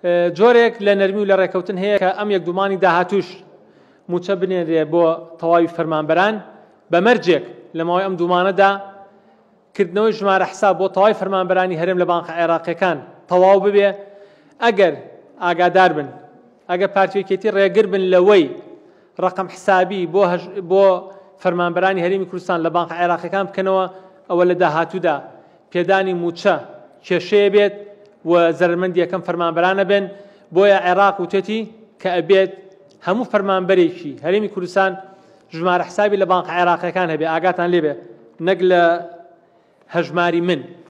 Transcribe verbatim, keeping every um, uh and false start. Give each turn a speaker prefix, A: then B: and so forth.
A: جۆرێک لە نەرمی و لە ڕێکەوتن هەیە کە ئەم یەکدومانی داهاتوش موچە بنێرێ بۆ تەواوی فەرمانبەران بە مەرجێک لە ماوەی ئەم دومانەدا کردنەوەی ژمارە حساب بۆ تەواوی فەرمانبەرانی هەرێم لە بانقە عێراقیەکان تەواو ببێ. ئەگەر ئاگادار بن، ئەگەر پارتیەکێتی ڕێگر بن لەوەی ڕقم حسابی بۆ بۆ فەرمانبەرانی هەرێمی کوردستان لە بانقە عێراقیەکان بکەنەوە، ئەوە لە داهاتوودا پێدانی موچە کێشەیە بێت و زەرمەندی یەکەم فەرمانبەرانە بن. بۆیە عێراق وتێتی کە ئەبێت هەموو فەرمانبەرێکی هەرێمی کوردستان ژمارە حسابی لە بانقە عێراقیەکان هەبێ. ئاگاتان لێبێ نەک لە هەژماری من